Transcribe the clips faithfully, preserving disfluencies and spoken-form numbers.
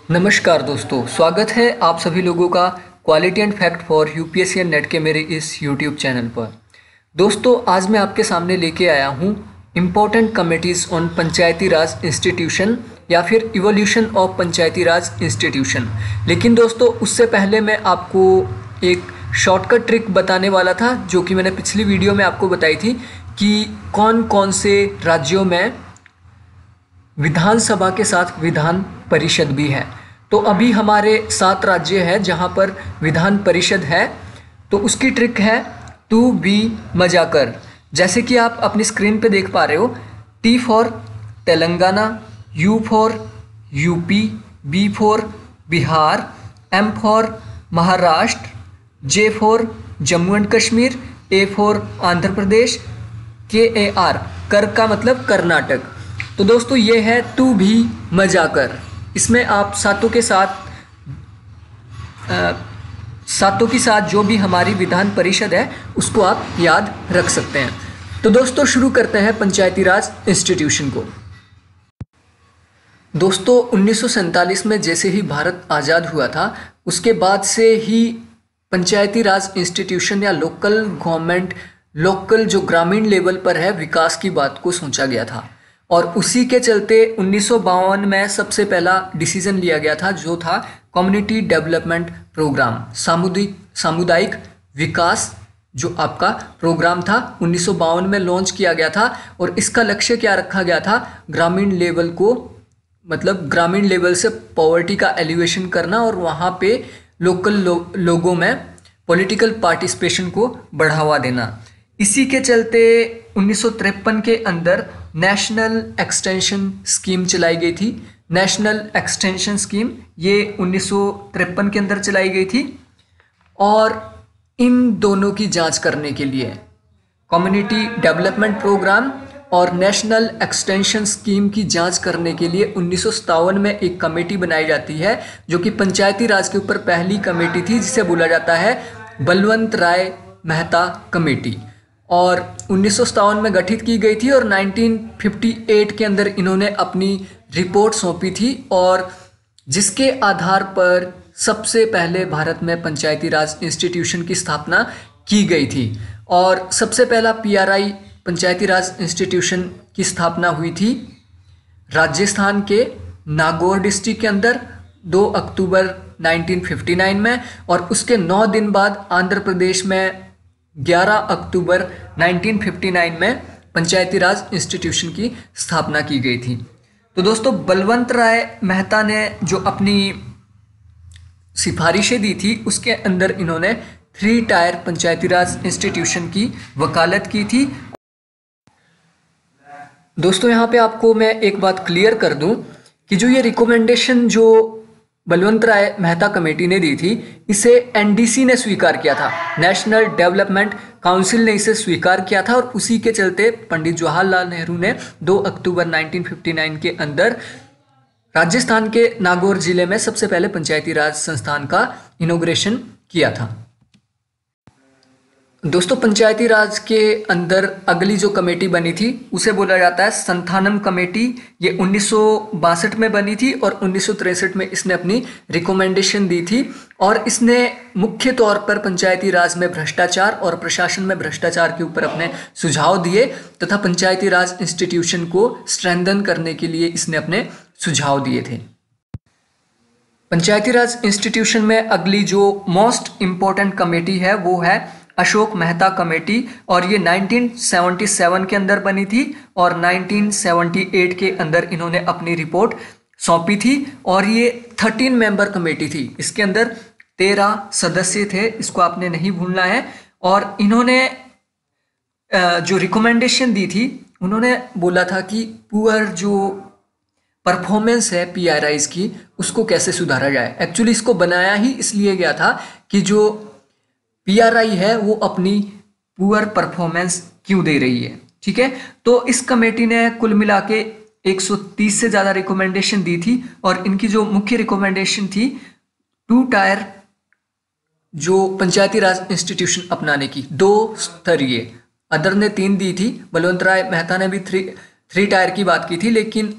नमस्कार दोस्तों, स्वागत है आप सभी लोगों का quality and fact for UPSC and NET के मेरे इस यूट्यूब चैनल पर। दोस्तों, आज मैं आपके सामने लेके आया हूँ important committees on Panchayati Raj institution या फिर evolution of Panchayati Raj institution. लेकिन दोस्तों, उससे पहले मैं आपको एक शॉर्टकट ट्रिक बताने वाला था, जो कि मैंने पिछली वीडियो में आपको बताई थी कि कौन कौन से राज्यों में विधानसभा के साथ विधान परिषद भी है। तो अभी हमारे सात राज्य हैं जहां पर विधान परिषद है। तो उसकी ट्रिक है टू बी मजा कर। जैसे कि आप अपनी स्क्रीन पे देख पा रहे हो, T for Telangana, U for UP, B for Bihar, M for Maharashtra, J for Jammu and Kashmir, A for Andhra Pradesh, K A are कर का मतलब कर्नाटक। तो दोस्तों, ये है टू भी मजा कर। इसमें आप सातों के साथ आ, सातों के साथ जो भी हमारी विधान परिषद है उसको आप याद रख सकते हैं। तो दोस्तों, शुरू करते हैं पंचायती राज इंस्टीट्यूशन को। दोस्तों, उन्नीस सौ सैंतालीस में जैसे ही भारत आज़ाद हुआ था, उसके बाद से ही पंचायती राज इंस्टीट्यूशन या लोकल गवर्नमेंट, लोकल जो ग्रामीण लेवल पर है, विकास की बात को सोचा गया था। और उसी के चलते उन्नीस सौ बावन में सबसे पहला डिसीजन लिया गया था, जो था कम्युनिटी डेवलपमेंट प्रोग्राम, सामुदायिक सामुदायिक विकास जो आपका प्रोग्राम था उन्नीस सौ बावन में लॉन्च किया गया था। और इसका लक्ष्य क्या रखा गया था? ग्रामीण लेवल को, मतलब ग्रामीण लेवल से पॉवर्टी का एलिवेशन करना और वहाँ पे लोकल लो, लोगों में पॉलिटिकल पार्टिसिपेशन को बढ़ावा देना। इसी के चलते उन्नीस सौ तिरपन के अंदर नेशनल एक्सटेंशन स्कीम चलाई गई थी। नेशनल एक्सटेंशन स्कीम ये उन्नीस सौ तिरपन के अंदर चलाई गई थी। और इन दोनों की जांच करने के लिए कम्युनिटी डेवलपमेंट प्रोग्राम और नेशनल एक्सटेंशन स्कीम की जांच करने के लिए उन्नीस सौ सत्तावन में एक कमेटी बनाई जाती है, जो कि पंचायती राज के ऊपर पहली कमेटी थी, जिसे बोला जाता है बलवंत राय मेहता कमेटी। और उन्नीस सौ सत्तावन में गठित की गई थी और उन्नीस सौ अट्ठावन के अंदर इन्होंने अपनी रिपोर्ट सौंपी थी, और जिसके आधार पर सबसे पहले भारत में पंचायती राज इंस्टीट्यूशन की स्थापना की गई थी। और सबसे पहला पीआरआई पंचायती राज इंस्टीट्यूशन की स्थापना हुई थी राजस्थान के नागौर डिस्ट्रिक्ट के अंदर दो अक्टूबर उन्नीस सौ उनसठ में, और उसके नौ दिन बाद आंध्र प्रदेश में ग्यारह अक्टूबर उन्नीस सौ उनसठ में पंचायती राज इंस्टीट्यूशन की स्थापना की गई थी। तो दोस्तों, बलवंत राय मेहता ने जो अपनी सिफारिशें दी थी, उसके अंदर इन्होंने three tier Panchayati Raj institution की वकालत की थी। दोस्तों, यहाँ पे आपको मैं एक बात क्लियर कर दूं कि जो ये रिकमेंडेशन जो बलवंत राय मेहता कमेटी ने दी थी, इसे एनडीसी ने स्वीकार किया था, नेशनल डेवलपमेंट काउंसिल ने इसे स्वीकार किया था। और उसी के चलते पंडित जवाहरलाल नेहरू ने दो अक्टूबर उन्नीस सौ उनसठ के अंदर राजस्थान के नागौर जिले में सबसे पहले पंचायती राज संस्थान का इनॉग्रेशन किया था। दोस्तों, पंचायती राज के अंदर अगली जो कमेटी बनी थी उसे बोला जाता है संथानम कमेटी। ये उन्नीस सौ बासठ में बनी थी और उन्नीस सौ तिरसठ में इसने अपनी रिकमेंडेशन दी थी। और इसने मुख्य तौर पर पंचायती राज में भ्रष्टाचार और प्रशासन में भ्रष्टाचार के ऊपर अपने सुझाव दिए, तथा पंचायती राज इंस्टीट्यूशन को स्ट्रेंथन करने के लिए इसने अपने सुझाव दिए थे। पंचायती राज इंस्टीट्यूशन में अगली जो मोस्ट इम्पोर्टेंट कमेटी है वो है अशोक मेहता कमेटी, और ये उन्नीस सौ सतहत्तर के अंदर बनी थी और उन्नीस सौ अठहत्तर के अंदर इन्होंने अपनी रिपोर्ट सौंपी थी। और ये तेरह मेंबर कमेटी थी, इसके अंदर तेरह सदस्य थे, इसको आपने नहीं भूलना है। और इन्होंने जो रिकमेंडेशन दी थी, उन्होंने बोला था कि पुअर जो परफॉर्मेंस है पीआरआईज की, उसको कैसे सुधारा जाए। एक्चुअली इसको बनाया ही इसलिए गया था कि जो पीआरआई है वो अपनी पुअर परफॉर्मेंस क्यों दे रही है, ठीक है। तो इस कमेटी ने कुल मिला के एक सौ तीस से ज़्यादा रिकमेंडेशन दी थी, और इनकी जो मुख्य रिकमेंडेशन थी टू टायर जो पंचायती राज इंस्टीट्यूशन अपनाने की, दो स्तरीय, अदर ने तीन दी थी, बलवंत राय मेहता ने भी थ्री थ्री टायर की बात की थी, लेकिन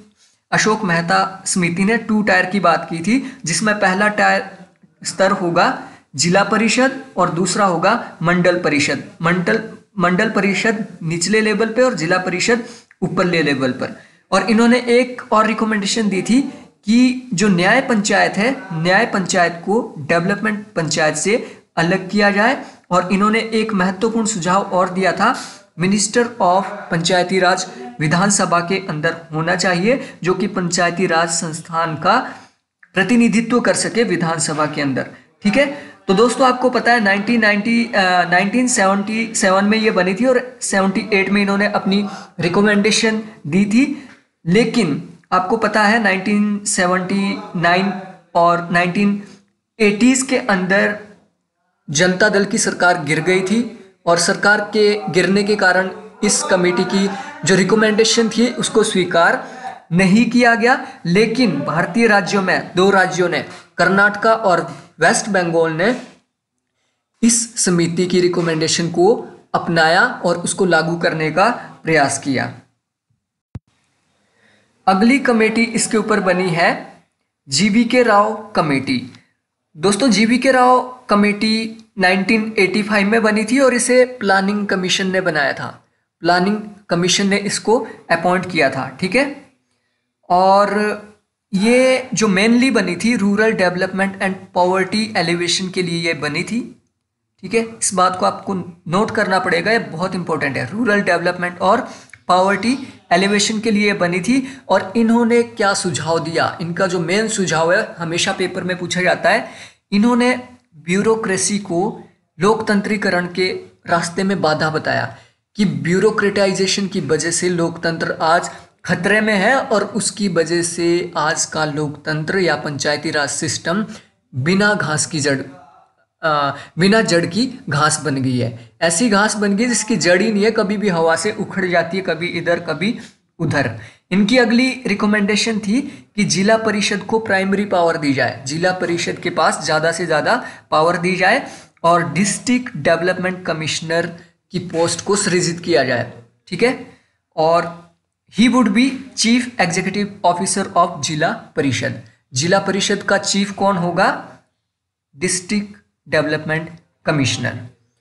अशोक मेहता समिति ने टू टायर की बात की थी, जिसमें पहला टायर स्तर होगा जिला परिषद और दूसरा होगा मंडल परिषद। मंडल मंडल परिषद निचले लेवल पे और जिला परिषद ऊपरले लेवल पर। और इन्होंने एक और रिकमेंडेशन दी थी कि जो न्याय पंचायत है, न्याय पंचायत को डेवलपमेंट पंचायत से अलग किया जाए। और इन्होंने एक महत्वपूर्ण सुझाव और दिया था, मिनिस्टर ऑफ पंचायती राज विधानसभा के अंदर होना चाहिए, जो कि पंचायती राज संस्थान का प्रतिनिधित्व कर सके विधानसभा के अंदर। ठीक है, तो दोस्तों आपको पता है नाइनटीन सेवेंटी सेवन में ये बनी थी और अठहत्तर में इन्होंने अपनी रिकमेंडेशन दी थी। लेकिन आपको पता है नाइनटीन सेवेंटी नाइन और नाइनटीन एटीज़ के अंदर जनता दल की सरकार गिर गई थी और सरकार के गिरने के कारण इस कमेटी की जो रिकमेंडेशन थी उसको स्वीकार नहीं किया गया। लेकिन भारतीय राज्यों में दो राज्यों ने, कर्नाटका और वेस्ट बंगाल ने इस समिति की रिकमेंडेशन को अपनाया और उसको लागू करने का प्रयास किया। अगली कमेटी इसके ऊपर बनी है जीवी के राव कमेटी। दोस्तों G V K Rao committee nineteen eighty five में बनी थी और इसे प्लानिंग कमीशन ने बनाया था। प्लानिंग कमीशन ने इसको अपॉइंट किया था। ठीक है, और ये जो मेनली बनी थी rural development and poverty alleviation के लिए ये बनी थी। ठीक है, इस बात को आपको नोट करना पड़ेगा, ये बहुत इंपॉर्टेंट है। रूरल डेवलपमेंट और पॉवर्टी एलिवेशन के लिए बनी थी। और इन्होंने क्या सुझाव दिया, इनका जो मेन सुझाव है, हमेशा पेपर में पूछा जाता है, इन्होंने ब्यूरोक्रेसी को लोकतंत्रीकरण के रास्ते में बाधा बताया कि ब्यूरोक्रेटाइजेशन की वजह से लोकतंत्र आज खतरे में है और उसकी वजह से आज का लोकतंत्र या पंचायती राज सिस्टम बिना घास की जड़ आ, बिना जड़ की घास बन गई है। ऐसी घास बन गई जिसकी जड़ ही नहीं है, कभी भी हवा से उखड़ जाती है, कभी इधर कभी उधर। इनकी अगली रिकमेंडेशन थी कि जिला परिषद को प्राइमरी पावर दी जाए, जिला परिषद के पास ज़्यादा से ज़्यादा पावर दी जाए और डिस्ट्रिक्ट डेवलपमेंट कमिश्नर की पोस्ट को सृजित किया जाए। ठीक है, और he would be chief executive officer of Zila Parishad. Zila Parishad का चीफ कौन होगा? District development commissioner.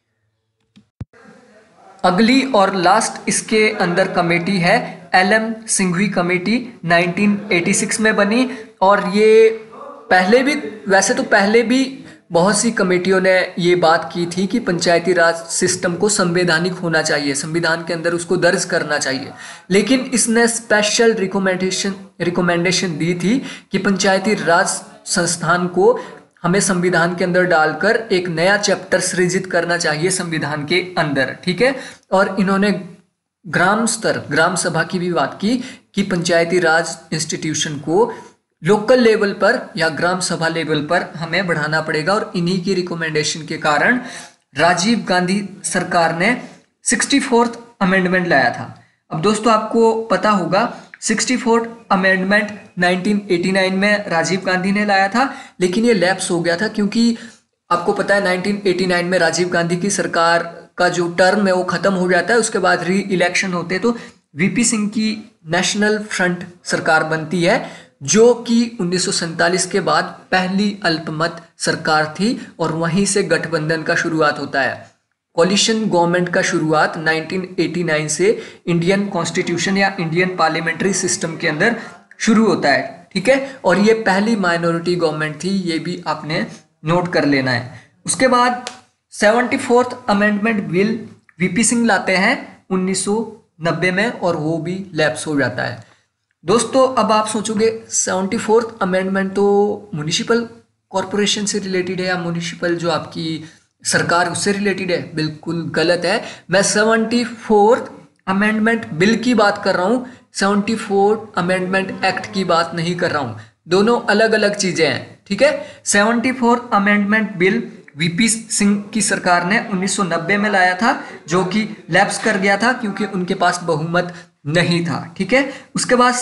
अगली और लास्ट इसके अंदर कमेटी है L M Singhvi committee, nineteen eighty six में बनी। और ये पहले भी, वैसे तो पहले भी बहुत सी कमेटियों ने ये बात की थी कि पंचायती राज सिस्टम को संवैधानिक होना चाहिए, संविधान के अंदर उसको दर्ज करना चाहिए। लेकिन इसने स्पेशल रिकमेंडेशन रिकमेंडेशन दी थी कि पंचायती राज संस्थान को हमें संविधान के अंदर डालकर एक नया चैप्टर सृजित करना चाहिए संविधान के अंदर। ठीक है, और इन्होंने ग्राम स्तर, ग्राम सभा की भी बात की कि पंचायती राज इंस्टीट्यूशन को लोकल लेवल पर या ग्राम सभा लेवल पर हमें बढ़ाना पड़ेगा। और इन्हीं की रिकमेंडेशन के कारण राजीव गांधी सरकार ने सिक्सटी फोर्थ अमेंडमेंट लाया था। अब दोस्तों आपको पता होगा sixty fourth amendment nineteen eighty nine में राजीव गांधी ने लाया था, लेकिन ये लैप्स हो गया था क्योंकि आपको पता है नाइनटीन एटी नाइन में राजीव गांधी की सरकार का जो टर्म है वो खत्म हो जाता है, उसके बाद री इलेक्शन होते हैं, तो वीपी सिंह की नेशनल फ्रंट सरकार बनती है, जो कि उन्नीस सौ सैंतालीस के बाद पहली अल्पमत सरकार थी और वहीं से गठबंधन का शुरुआत होता है। कोलिशन गवर्नमेंट का शुरुआत नाइनटीन एटी नाइन से इंडियन कॉन्स्टिट्यूशन या इंडियन पार्लियामेंट्री सिस्टम के अंदर शुरू होता है। ठीक है, और ये पहली माइनॉरिटी गवर्नमेंट थी, ये भी आपने नोट कर लेना है। उसके बाद seventy fourth amendment bill V P Singh लाते हैं उन्नीस सौ नब्बे में और वो भी लैप्स हो जाता है। दोस्तों अब आप सोचोगे सेवेंटी फोर्थ अमेंडमेंट तो म्युनिसिपल कॉरपोरेशन से रिलेटेड है या म्युनिसिपल जो आपकी सरकार उससे रिलेटेड है। बिल्कुल गलत है, मैं सेवेंटी फोर्थ अमेंडमेंट बिल की बात कर रहा हूँ, सेवेंटी फोर्थ अमेंडमेंट एक्ट की बात नहीं कर रहा हूँ, दोनों अलग अलग चीजें हैं। ठीक है, seventy fourth amendment bill V P Singh की सरकार ने उन्नीस सौ नब्बे में लाया था, जो कि लैप्स कर गया था क्योंकि उनके पास बहुमत नहीं था। ठीक है, उसके बाद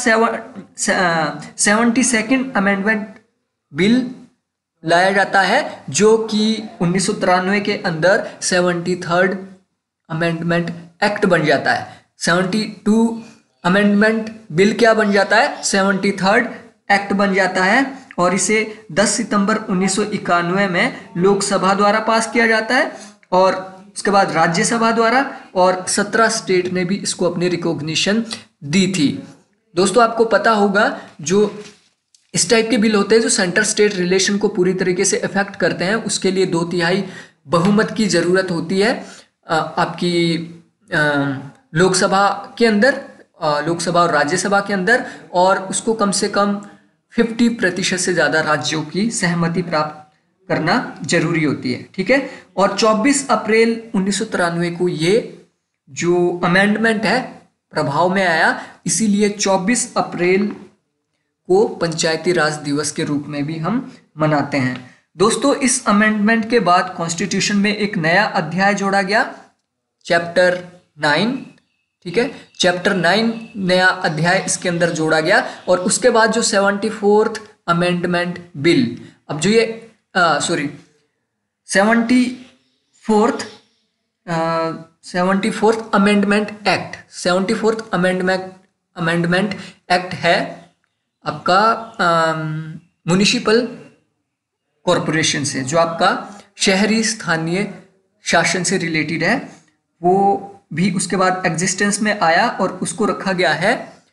सेवेंटी सेकेंड अमेंडमेंट बिल लाया जाता है, जो कि उन्नीस सौ तिरानवे के अंदर सेवेंटी थर्ड अमेंडमेंट एक्ट बन जाता है। सेवेंटी टू अमेंडमेंट बिल क्या बन जाता है, सेवेंटी थर्ड एक्ट बन जाता है और इसे दस सितंबर उन्नीस सौ इक्यानवे में लोकसभा द्वारा पास किया जाता है और उसके बाद राज्यसभा द्वारा और सत्रह स्टेट ने भी इसको अपनी रिकॉग्निशन दी थी। दोस्तों आपको पता होगा जो इस टाइप के बिल होते हैं जो सेंटर स्टेट रिलेशन को पूरी तरीके से इफेक्ट करते हैं, उसके लिए दो तिहाई बहुमत की ज़रूरत होती है आपकी लोकसभा के अंदर, लोकसभा और राज्यसभा के अंदर, और उसको कम से कम पचास प्रतिशत से ज़्यादा राज्यों की सहमति प्राप्त करना जरूरी होती है। ठीक है, और चौबीस अप्रैल उन्नीस सौ तिरानवे को ये जो अमेंडमेंट है प्रभाव में आया, इसीलिए चौबीस अप्रैल को पंचायती राज दिवस के रूप में भी हम मनाते हैं। दोस्तों इस अमेंडमेंट के बाद कॉन्स्टिट्यूशन में एक नया अध्याय जोड़ा गया, चैप्टर नाइन। ठीक है, चैप्टर नाइन नया अध्याय इसके अंदर जोड़ा गया और उसके बाद जो सेवेंटी फोर्थ अमेंडमेंट बिल, अब जो ये sorry seventy fourth seventy fourth amendment act seventy fourth amendment amendment act है आपका म्युनिसिपल कॉरपोरेशन से, जो आपका शहरी स्थानीय शासन से रिलेटेड है, वो भी उसके बाद एग्जिस्टेंस में आया और उसको रखा गया है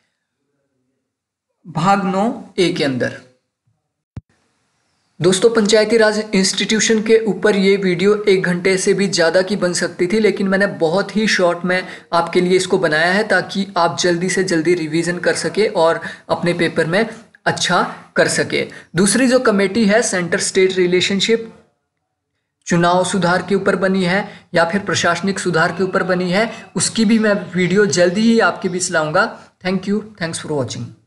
भाग नौ ए के अंदर। दोस्तों पंचायती राज इंस्टीट्यूशन के ऊपर ये वीडियो एक घंटे से भी ज़्यादा की बन सकती थी, लेकिन मैंने बहुत ही शॉर्ट में आपके लिए इसको बनाया है ताकि आप जल्दी से जल्दी रिवीजन कर सके और अपने पेपर में अच्छा कर सके। दूसरी जो कमेटी है सेंटर स्टेट रिलेशनशिप, चुनाव सुधार के ऊपर बनी है या फिर प्रशासनिक सुधार के ऊपर बनी है, उसकी भी मैं वीडियो जल्दी ही आपके बीच लाऊंगा। Thank you, thanks for watching.